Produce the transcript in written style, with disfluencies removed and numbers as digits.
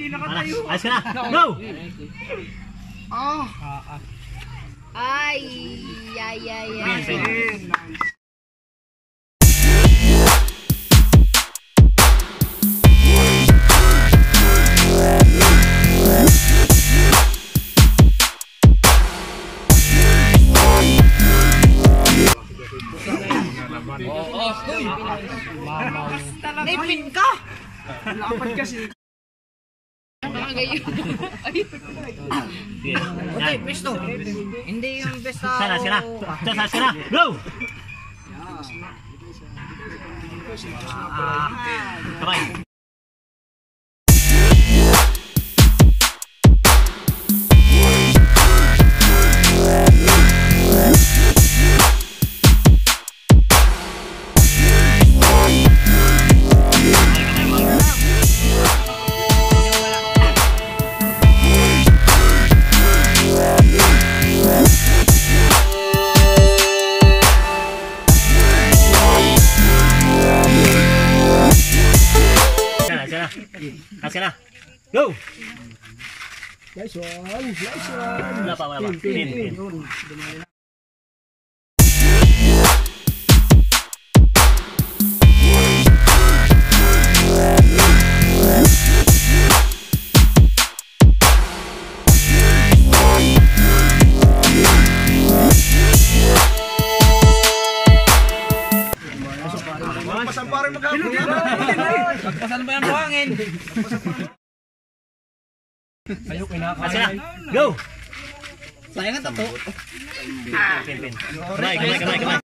Ayos ka na. Go! Ay, Pin. Naipin ka! Lapad kasi. Okay, pesto. Hindi yung pesto. Sana. Sana. Go! Kamay. Sana. Go! Nice one. Wala pa. Pin. Pasan pa rin maghapon yan. Pasan ba yung buhangin? Ayaw kinakain. Sana. Go! Sayang ang tato. Pin. Kamay.